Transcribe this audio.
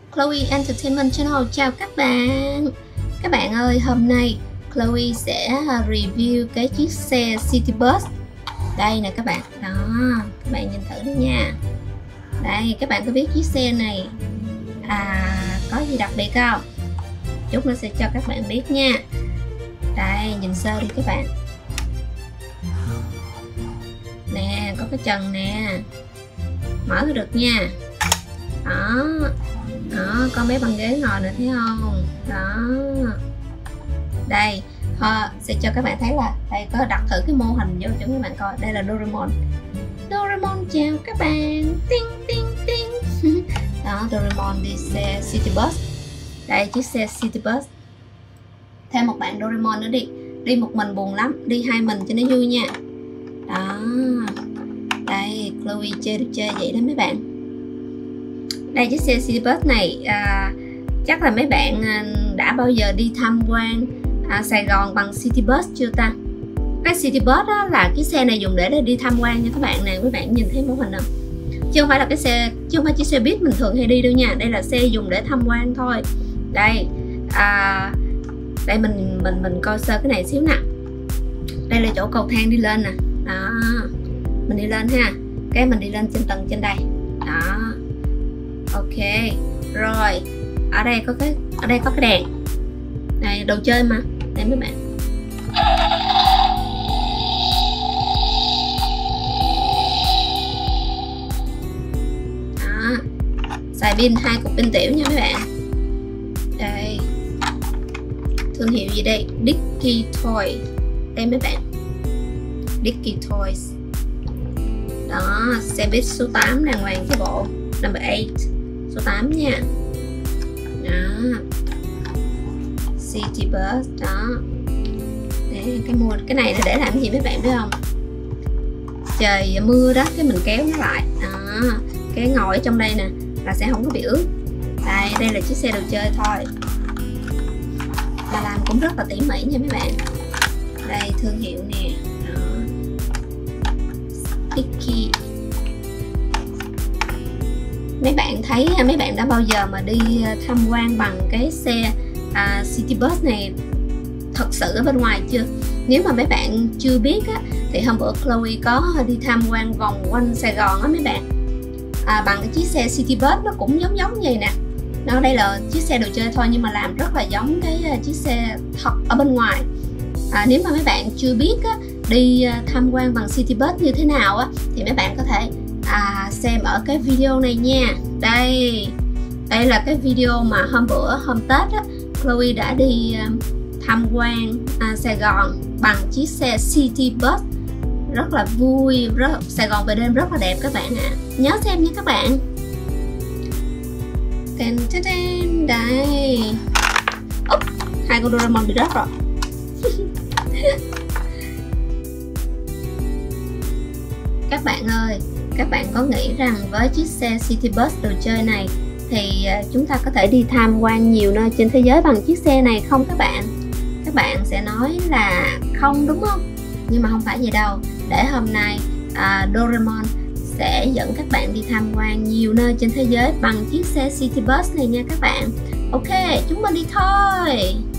Chloe Entertainment Channel chào các bạn. Các bạn ơi, hôm nay Chloe sẽ review cái chiếc xe City Bus. Đây nè các bạn, đó, các bạn nhìn thử đi nha. Đây, các bạn có biết chiếc xe này có gì đặc biệt không? Chút nó sẽ cho các bạn biết nha. Đây, nhìn sơ đi các bạn. Nè, có cái trần nè, mở được nha. Đó, có mấy băng ghế ngồi nữa thấy không? Đó, đây sẽ cho các bạn thấy là đây, có đặt thử cái mô hình vô cho các bạn coi. Đây là Doraemon. Doraemon chào các bạn. Ting ting ting. Đó, Doraemon đi xe City Bus. Đây, chiếc xe City Bus. Thêm một bạn Doraemon nữa đi. Đi một mình buồn lắm, đi hai mình cho nó vui nha. Đó, đây Chloe chơi được chơi vậy đó mấy bạn. Đây, chiếc xe City Bus này chắc là mấy bạn đã bao giờ đi tham quan Sài Gòn bằng City Bus chưa ta? Cái City Bus đó là cái xe này dùng để đi tham quan nha các bạn nè. Các bạn nhìn thấy mô hình không? Chứ không phải là cái xe, chứ không phải chiếc xe buýt mình thường hay đi đâu nha. Đây là xe dùng để tham quan thôi. Đây, đây mình coi sơ cái này xíu nè. Đây là chỗ cầu thang đi lên nè. Đó, mình đi lên ha. Cái mình đi lên trên tầng trên đây. Đó, ok rồi. Ở đây có cái đèn này, đồ chơi mà. Đây mấy bạn. Đó, xài pin 2 cục pin tiểu nha mấy bạn. Đây, thương hiệu gì đây? Dicky Toy. Đây mấy bạn, Dicky Toys. Đó, xe buýt số 8 đàng hoàng cái bộ number 8, số 8 nha. Đó, City Bus. Đó, để cái này là để làm cái gì mấy bạn biết không? Trời mưa đó, cái mình kéo nó lại. Đó, cái ngồi ở trong đây nè là sẽ không có bị ướt. Đây là chiếc xe đồ chơi thôi, và làm cũng rất là tỉ mỉ nha mấy bạn. Đây, thương hiệu nè. Đó, Dicky. Mấy bạn thấy, mấy bạn đã bao giờ mà đi tham quan bằng cái xe City Bus này thật sự ở bên ngoài chưa? Nếu mà mấy bạn chưa biết á, thì hôm bữa Chloe có đi tham quan vòng quanh Sài Gòn á mấy bạn, bằng cái chiếc xe City Bus. Nó cũng giống vậy nè. Nó đây là chiếc xe đồ chơi thôi nhưng mà làm rất là giống cái chiếc xe thật ở bên ngoài. Nếu mà mấy bạn chưa biết á, đi tham quan bằng City Bus như thế nào á, thì mấy bạn có thể xem ở cái video này nha. Đây là cái video mà hôm Tết á, Chloe đã đi tham quan Sài Gòn bằng chiếc xe City Bus. Rất là vui, Sài Gòn về đêm rất là đẹp các bạn ạ. Nhớ xem nha các bạn. Đây, hai con Doraemon bị rớt rồi. Các bạn ơi, các bạn có nghĩ rằng với chiếc xe City Bus đồ chơi này thì chúng ta có thể đi tham quan nhiều nơi trên thế giới bằng chiếc xe này không các bạn? Các bạn sẽ nói là không đúng không? Nhưng mà không phải vậy đâu. Để hôm nay Doraemon sẽ dẫn các bạn đi tham quan nhiều nơi trên thế giới bằng chiếc xe City Bus này nha các bạn. Ok, chúng mình đi thôi.